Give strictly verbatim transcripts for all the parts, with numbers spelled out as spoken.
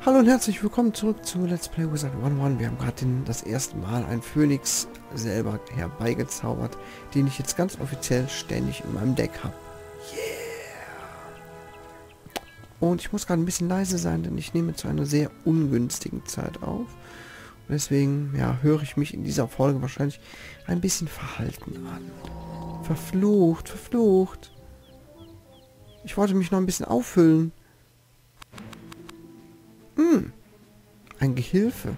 Hallo und herzlich willkommen zurück zu Let's Play Wizard eins eins. Wir haben gerade das erste Mal einen Phönix selber herbeigezaubert, den ich jetzt ganz offiziell ständig in meinem Deck habe. Yeah! Und ich muss gerade ein bisschen leise sein, denn ich nehme zu einer sehr ungünstigen Zeit auf. Und deswegen, ja, höre ich mich in dieser Folge wahrscheinlich ein bisschen verhalten an. Verflucht, verflucht. Ich wollte mich noch ein bisschen auffüllen. Hm, ein Gehilfe.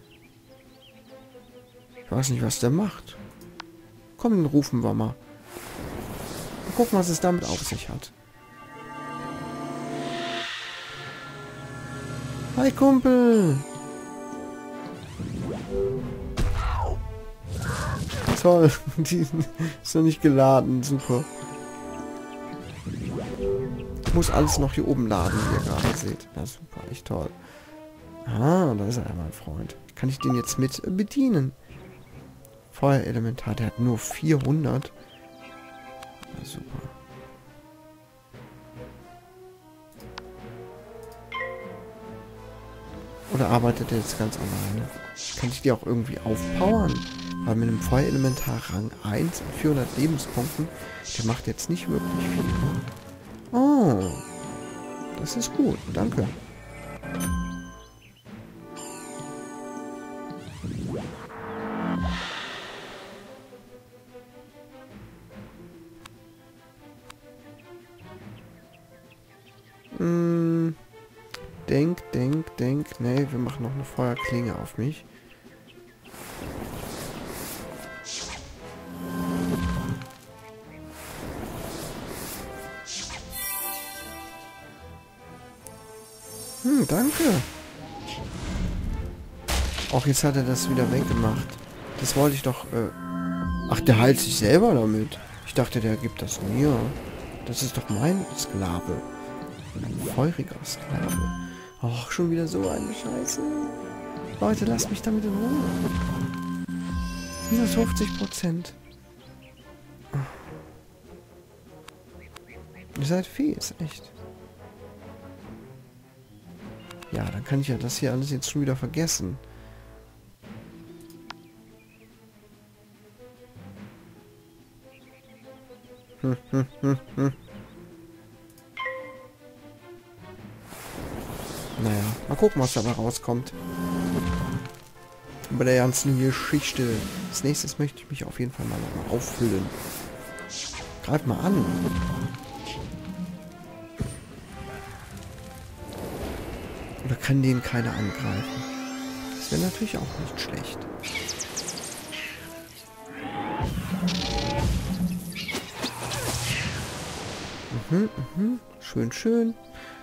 Ich weiß nicht, was der macht. Komm, den rufen wir mal. Mal gucken, was es damit auf sich hat. Hi, Kumpel. Toll, die ist noch nicht geladen. Super. Ich muss alles noch hier oben laden, wie ihr gerade seht. Ja, super, echt toll. Ah, da ist er, mein Freund. Kann ich den jetzt mit bedienen? Feuerelementar, der hat nur vierhundert. Ja, super. Oder arbeitet er jetzt ganz alleine? Kann ich die auch irgendwie aufpowern? Weil mit einem Feuerelementar Rang eins und vierhundert Lebenspunkten, der macht jetzt nicht wirklich viel. Oh, das ist gut, danke. Hm, denk, denk, denk. Nee, wir machen noch eine Feuerklinge auf mich. Hm, danke. Auch jetzt hat er das wieder weggemacht. Das wollte ich doch... Äh Ach, der heilt sich selber damit. Ich dachte, der gibt das mir. Das ist doch mein Sklave. Ein feuriger Sklave. Ach, schon wieder so eine Scheiße. Leute, lasst mich damit in Ruhe. Minus fünfzig Prozent. Ihr seid fies, echt. Ja, dann kann ich ja das hier alles jetzt schon wieder vergessen. Hm, hm, hm, hm. Naja, mal gucken, was dabei rauskommt. Bei der ganzen Geschichte. Als nächstes möchte ich mich auf jeden Fall mal noch auffüllen. Greif mal an. Oder kann den keiner angreifen? Das wäre natürlich auch nicht schlecht. Mhm, mhm. Schön, schön.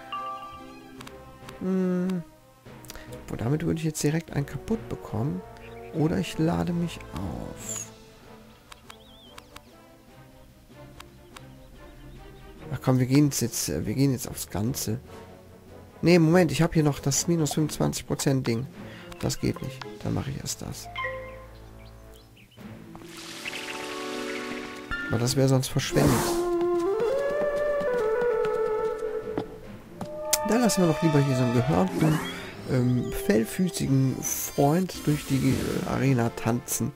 Hm. Und damit würde ich jetzt direkt einen kaputt bekommen. Oder ich lade mich auf. Ach komm, wir gehen jetzt, wir gehen jetzt aufs Ganze. Ne, Moment, ich habe hier noch das minus fünfundzwanzig Prozent Ding. Das geht nicht. Dann mache ich erst das. Aber das wäre sonst verschwendet. Da lassen wir doch lieber hier so einen gehörnten, ähm, fellfüßigen Freund durch die äh, Arena tanzen.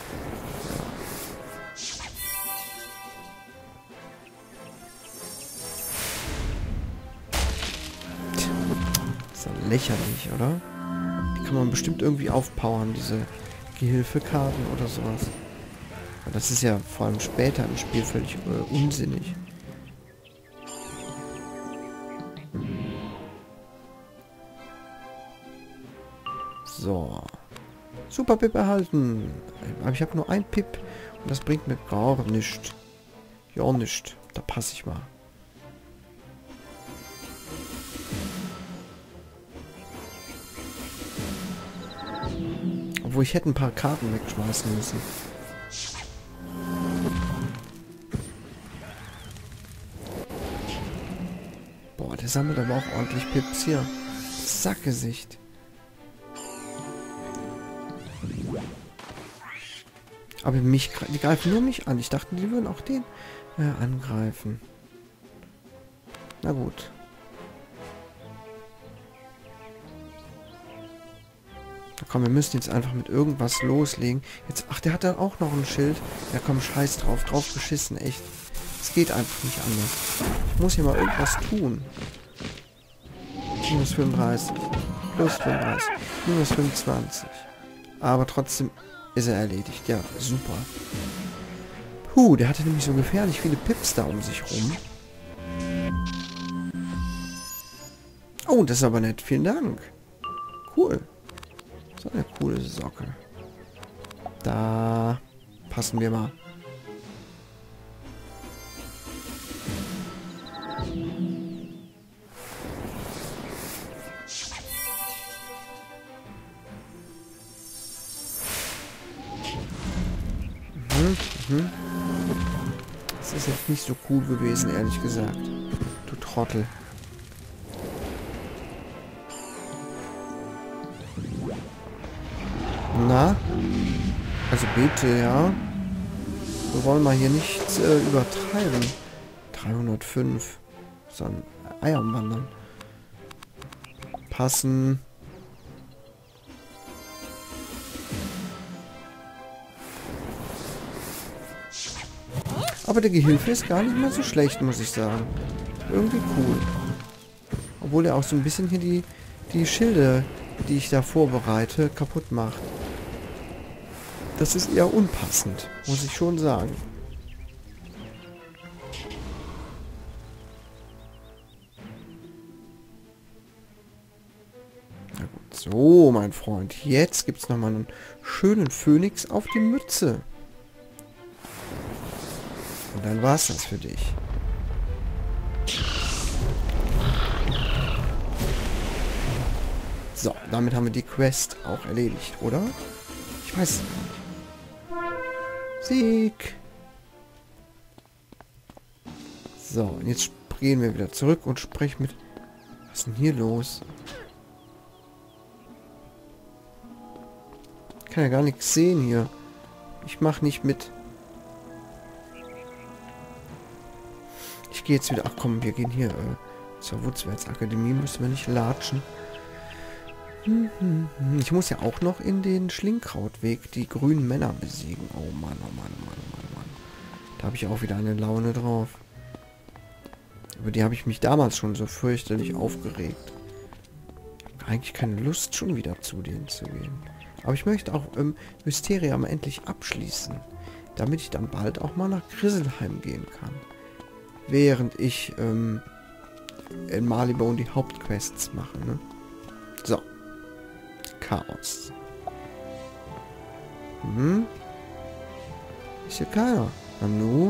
Tja, das ist ja lächerlich, oder? Die kann man bestimmt irgendwie aufpowern, diese Gehilfekarten oder sowas. Aber das ist ja vor allem später im Spiel völlig äh, unsinnig. So. Super Pip erhalten. Aber ich habe nur ein Pip. Und das bringt mir gar nichts. Ja, nicht. Da passe ich mal. Obwohl ich hätte ein paar Karten wegschmeißen müssen. Boah, der sammelt aber auch ordentlich Pips hier. Sackgesicht. Aber mich, die greifen nur mich an. Ich dachte, die würden auch den äh, angreifen. Na gut. Na komm, wir müssen jetzt einfach mit irgendwas loslegen. Jetzt, ach, der hat da auch noch ein Schild. Ja komm, scheiß drauf. Drauf geschissen, echt. Es geht einfach nicht anders. Ich muss hier mal irgendwas tun. Minus fünfunddreißig. Plus fünfunddreißig. Minus fünfundzwanzig. Aber trotzdem ist er erledigt. Ja, super. Puh, der hatte nämlich so gefährlich viele Pips da um sich rum. Oh, das ist aber nett. Vielen Dank. Cool. So eine coole Socke. Da passen wir mal. Mhm, mhm. Das ist jetzt nicht so cool gewesen, ehrlich gesagt. Du Trottel. Na? Also bitte, ja. Wir wollen mal hier nichts äh, übertreiben. dreihundertfünf. So ein Eier wandern. Passen. Aber der Gehilfe ist gar nicht mal so schlecht, muss ich sagen. Irgendwie cool. Obwohl er auch so ein bisschen hier die, die Schilde, die ich da vorbereite, kaputt macht. Das ist eher unpassend, muss ich schon sagen. Na gut, so, mein Freund. Jetzt gibt es nochmal einen schönen Phönix auf die Mütze. Und dann war es das für dich. So, damit haben wir die Quest auch erledigt, oder? Ich weiß nicht. Sieg! So, und jetzt gehen wir wieder zurück und sprechen mit... Was ist denn hier los? Ich kann ja gar nichts sehen hier. Ich mache nicht mit. Ich gehe jetzt wieder... Ach komm, wir gehen hier äh, zur Wutzwärts-Akademie. Müssen wir nicht latschen. Ich muss ja auch noch in den Schlingkrautweg die grünen Männer besiegen. Oh Mann, oh Mann, oh Mann, oh Mann, oh Mann. Da habe ich auch wieder eine Laune drauf. Über die habe ich mich damals schon so fürchterlich aufgeregt. Ich habe eigentlich keine Lust, schon wieder zu denen zu gehen. Aber ich möchte auch ähm, Mysteria mal endlich abschließen. Damit ich dann bald auch mal nach Grisselheim gehen kann. Während ich ähm, in Marleybone die Hauptquests mache, ne? So. Chaos. Hm? Ist hier keiner. Nanu?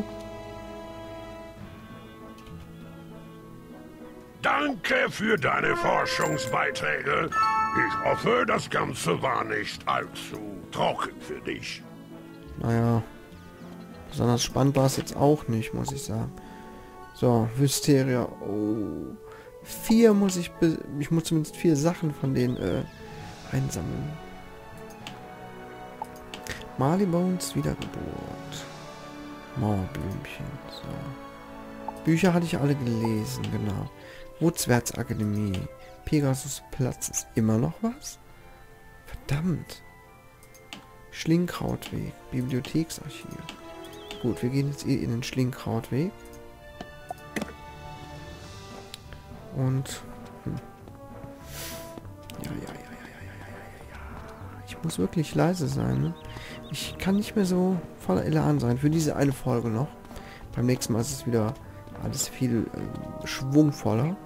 Danke für deine Forschungsbeiträge. Ich hoffe, das Ganze war nicht allzu trocken für dich. Naja. Besonders spannend war es jetzt auch nicht, muss ich sagen. So, Mysteria. Oh. Vier muss ich... Ich muss zumindest vier Sachen von denen äh, einsammeln. Marleybones Wiedergeburt. Mauerblümchen. So. Bücher hatte ich alle gelesen, genau. Wutzwärts Akademie. Pegasus Platz ist immer noch was? Verdammt. Schlingkrautweg. Bibliotheksarchiv. Gut, wir gehen jetzt eh in den Schlingkrautweg. Und... Hm. Ja, ja, ja, ja, ja, ja, ja, ja, ja. Ich muss wirklich leise sein, ne? Ich kann nicht mehr so voller Elan sein. Für diese eine Folge noch. Beim nächsten Mal ist es wieder alles viel äh, schwungvoller.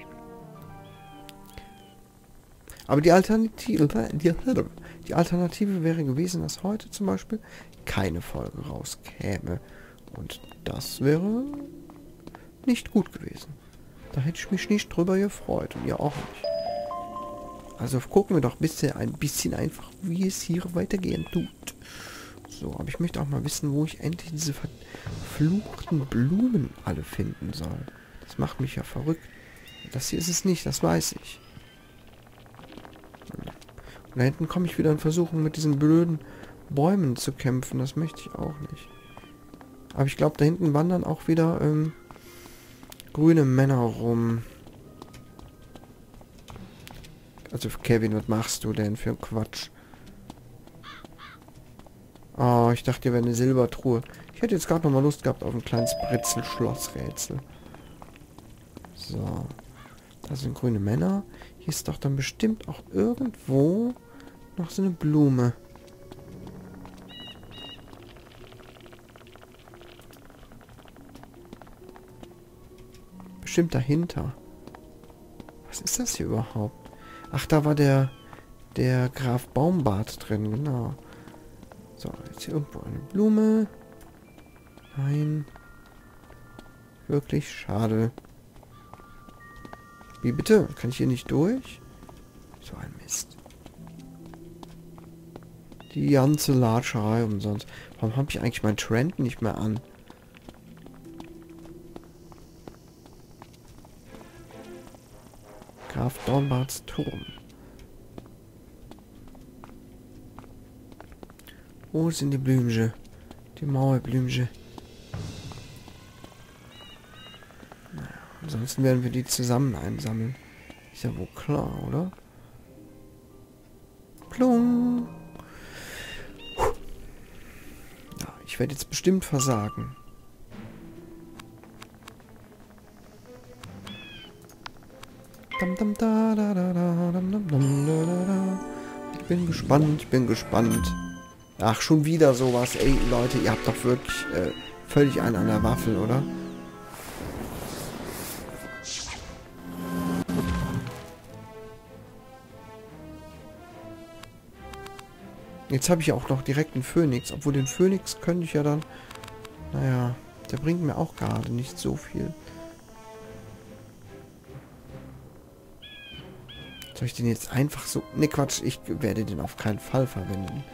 Aber die Alternative, die, die Alternative wäre gewesen, dass heute zum Beispiel keine Folge rauskäme. Und das wäre nicht gut gewesen. Da hätte ich mich nicht drüber gefreut. Und ihr auch nicht. Also gucken wir doch bitte ein bisschen einfach, wie es hier weitergehen tut. So, aber ich möchte auch mal wissen, wo ich endlich diese verfluchten Blumen alle finden soll. Das macht mich ja verrückt. Das hier ist es nicht, das weiß ich. Und da hinten komme ich wieder in Versuchung, mit diesen blöden Bäumen zu kämpfen. Das möchte ich auch nicht. Aber ich glaube, da hinten wandern auch wieder ähm, grüne Männer rum. Also Kevin, was machst du denn für einen Quatsch? Oh, ich dachte, hier wäre eine Silbertruhe. Ich hätte jetzt gerade noch mal Lust gehabt auf ein kleines Britzel-Schlossrätsel. So. Da sind grüne Männer. Hier ist doch dann bestimmt auch irgendwo noch so eine Blume. Bestimmt dahinter. Was ist das hier überhaupt? Ach, da war der der Graf Baumbart drin, genau. So, jetzt hier irgendwo eine Blume. Nein. Wirklich schade. Wie bitte? Kann ich hier nicht durch? So ein Mist. Die ganze Latscherei umsonst. Warum habe ich eigentlich meinen Trend nicht mehr an? Graf Dornbarts Turm. Wo sind die Blümchen? Die Mauerblümchen. Naja, ansonsten werden wir die zusammen einsammeln. Ist ja wohl klar, oder? Plung. Ja, ich werde jetzt bestimmt versagen. Dam, dam, da, da, da, da, dam, dam, dam, da, da, da. Ich bin gespannt, ich bin gespannt. Ach, schon wieder sowas. Ey, Leute, ihr habt doch wirklich äh, völlig einen an der Waffel, oder? Jetzt habe ich auch noch direkt einen Phönix. Obwohl den Phönix könnte ich ja dann... Naja, der bringt mir auch gerade nicht so viel. Soll ich den jetzt einfach so... Ne, Quatsch, ich werde den auf keinen Fall verwenden.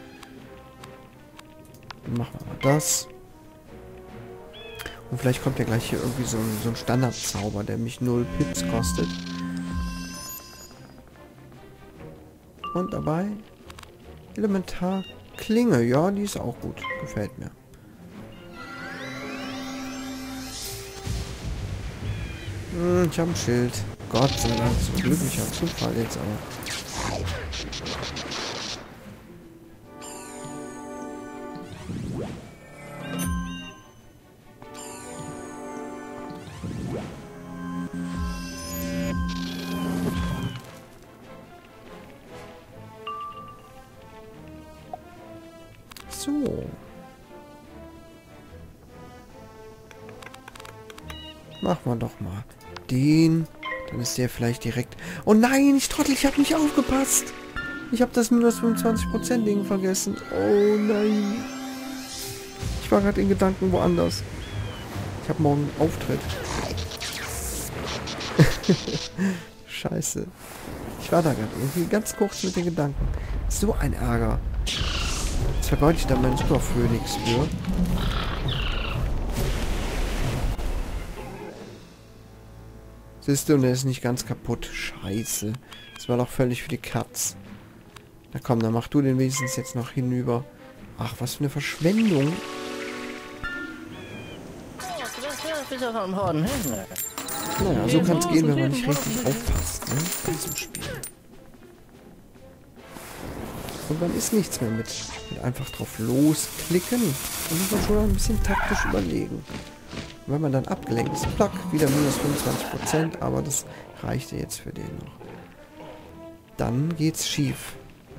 Dann machen wir mal das. Und vielleicht kommt ja gleich hier irgendwie so ein, so ein Standardzauber, der mich null Pips kostet. Und dabei Elementar Klinge. Ja, die ist auch gut. Gefällt mir. Hm, ich habe ein Schild. Gott sei Dank, so ein glücklicher Zufall jetzt auch. So. Machen wir doch mal den. Dann ist der vielleicht direkt... Oh nein, ich Trottel, ich habe nicht aufgepasst. Ich habe das minus fünfundzwanzig Prozent Ding vergessen. Oh nein. Ich war gerade in Gedanken woanders. Ich habe morgen einen Auftritt. Scheiße. Ich war da gerade irgendwie ganz kurz mit den Gedanken. So ein Ärger. Jetzt vergeude ich da meinen Super Phönix für. Siehst du, und der ist nicht ganz kaputt. Scheiße. Das war doch völlig für die Katz. Na komm, dann mach du den wenigstens jetzt noch hinüber. Ach, was für eine Verschwendung. Naja, so kann es gehen, wenn man nicht richtig aufpasst, ne? Bei diesem Spiel. Und dann ist nichts mehr mit, mit einfach drauf losklicken. Da muss man schon ein bisschen taktisch überlegen. Und wenn man dann abgelenkt ist, plack, wieder minus fünfundzwanzig Prozent, aber das reichte jetzt für den noch. Dann geht's schief.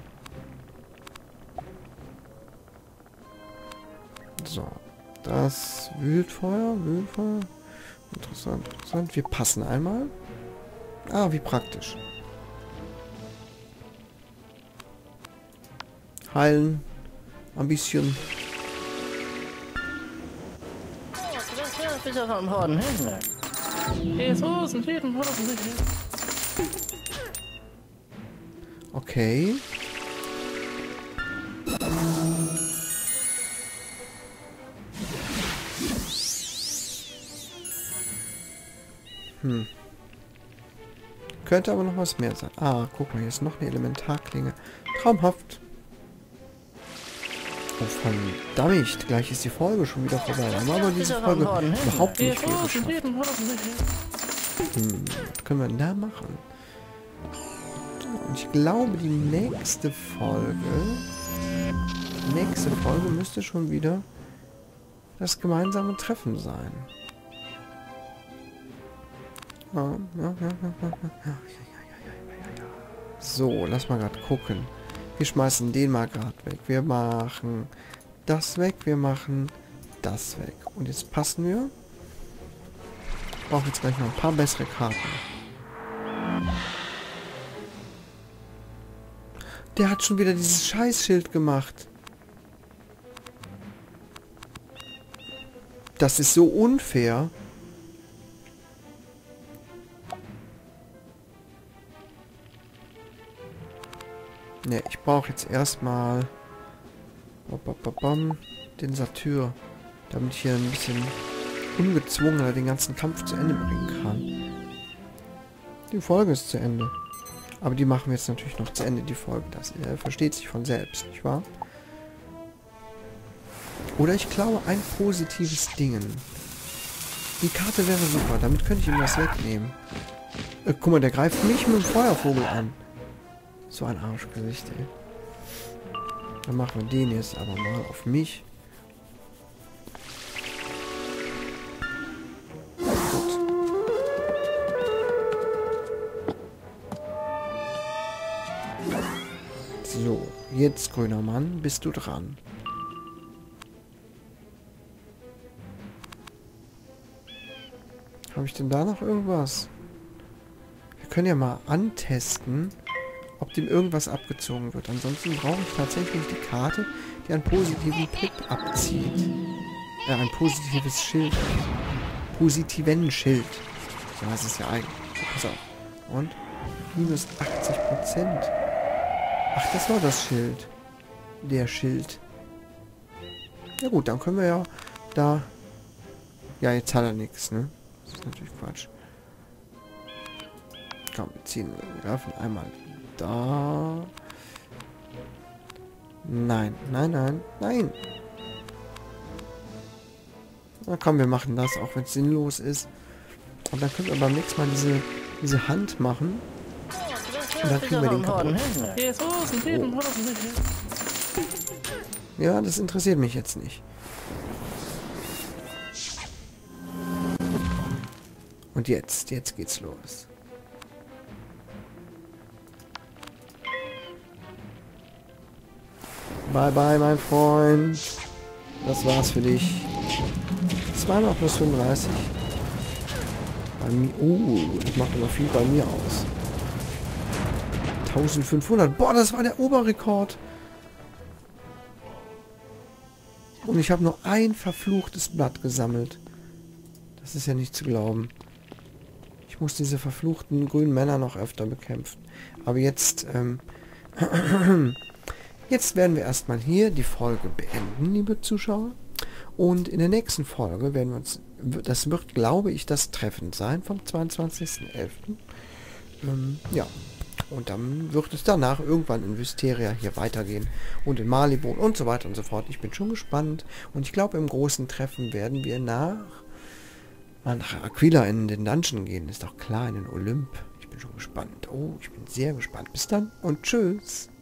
So, das Wildfeuer, Wildfeuer. Interessant, interessant. Wir passen einmal. Ah, wie praktisch. Heilen. Ein bisschen. Okay. Hm. Könnte aber noch was mehr sein. Ah, guck mal, hier ist noch eine Elementarklinge. Traumhaft. Oh, verdammt. Gleich ist die Folge schon wieder vorbei. Da haben wir aber diese Folge überhaupt nicht viel geschafft. Hm, was können wir denn da machen? So, Und ich glaube, die nächste Folge... Nächste Folge müsste schon wieder das gemeinsame Treffen sein. Ja, ja, ja, ja, ja. So, lass mal gerade gucken. Wir schmeißen den mal gerade weg. Wir machen das weg. Wir machen das weg. Und jetzt passen wir. Ich brauche jetzt gleich noch ein paar bessere Karten. Der hat schon wieder dieses Scheißschild gemacht. Das ist so unfair. Ne, ich brauche jetzt erstmal den Satyr, damit ich hier ein bisschen ungezwungener den ganzen Kampf zu Ende bringen kann. Die Folge ist zu Ende. Aber die machen wir jetzt natürlich noch zu Ende, die Folge. Das äh, versteht sich von selbst, nicht wahr? Oder ich klaue ein positives Ding. Die Karte wäre super, damit könnte ich ihm das wegnehmen. Äh, guck mal, der greift mich mit dem Feuervogel an. So ein Arschgesicht, ey. Dann machen wir den jetzt aber mal auf mich. Gut. So, jetzt, grüner Mann, bist du dran. Habe ich denn da noch irgendwas? Wir können ja mal antesten, ob dem irgendwas abgezogen wird. Ansonsten brauche ich tatsächlich die Karte, die einen positiven Pip abzieht. Ja, ein positives Schild. Positiven Schild. So heißt es ja eigentlich. So, pass auf. Und? Minus achtzig Prozent. Ach, das war das Schild. Der Schild. Ja gut, dann können wir ja da... Ja, jetzt hat er nichts, ne? Das ist natürlich Quatsch. Komm, wir ziehen, wir werfen einmal da. Nein, nein, nein, nein. Na komm, wir machen das, auch wenn es sinnlos ist. Und dann können wir beim nächsten Mal diese, diese Hand machen. Und dann kriegen wir den kaputt. Oh. Ja, das interessiert mich jetzt nicht. Und jetzt, jetzt geht's los. Bye bye, mein Freund. Das war's für dich. Zweimal plus fünfunddreißig. Bei mir. Oh, das macht aber viel bei mir aus. eintausendfünfhundert. Boah, das war der Oberrekord. Und ich habe nur ein verfluchtes Blatt gesammelt. Das ist ja nicht zu glauben. Ich muss diese verfluchten grünen Männer noch öfter bekämpfen. Aber jetzt, ähm, jetzt werden wir erstmal hier die Folge beenden, liebe Zuschauer. Und in der nächsten Folge werden wir uns, das wird, glaube ich, das Treffen sein vom zweiundzwanzigsten elften Ähm, ja. Und dann wird es danach irgendwann in Wysteria hier weitergehen. Und in Malibon und so weiter und so fort. Ich bin schon gespannt. Und ich glaube, im großen Treffen werden wir nach... mal nach Aquila in den Dungeon gehen. Ist doch klar, in den Olymp. Ich bin schon gespannt. Oh, ich bin sehr gespannt. Bis dann und tschüss.